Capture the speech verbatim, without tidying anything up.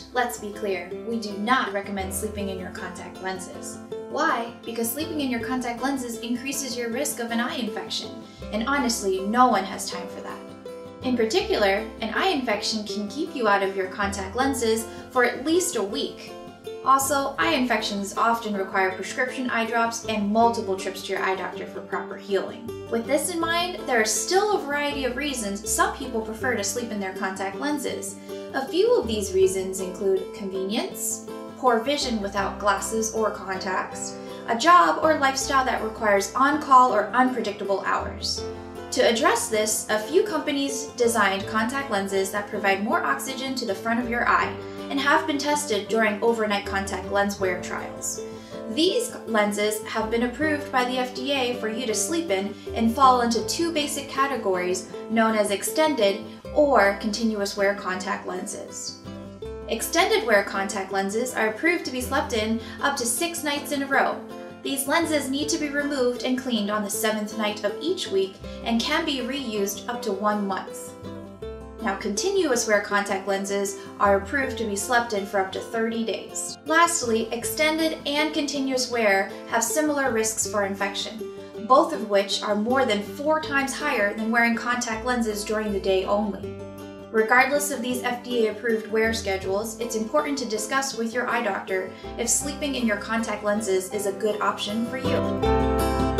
let's be clear, we do not recommend sleeping in your contact lenses. Why? Because sleeping in your contact lenses increases your risk of an eye infection, and honestly, no one has time for that. In particular, an eye infection can keep you out of your contact lenses for at least a week. Also, eye infections often require prescription eye drops and multiple trips to your eye doctor for proper healing. With this in mind, there are still a variety of reasons some people prefer to sleep in their contact lenses. A few of these reasons include convenience, poor vision without glasses or contacts, a job or lifestyle that requires on-call or unpredictable hours. To address this, a few companies designed contact lenses that provide more oxygen to the front of your eye and have been tested during overnight contact lens wear trials. These lenses have been approved by the F D A for you to sleep in and fall into two basic categories known as extended or continuous wear contact lenses. Extended wear contact lenses are approved to be slept in up to six nights in a row. These lenses need to be removed and cleaned on the seventh night of each week and can be reused up to one month. Now, continuous wear contact lenses are approved to be slept in for up to thirty days. Lastly, extended and continuous wear have similar risks for infection, both of which are more than four times higher than wearing contact lenses during the day only. Regardless of these F D A-approved wear schedules, it's important to discuss with your eye doctor if sleeping in your contact lenses is a good option for you.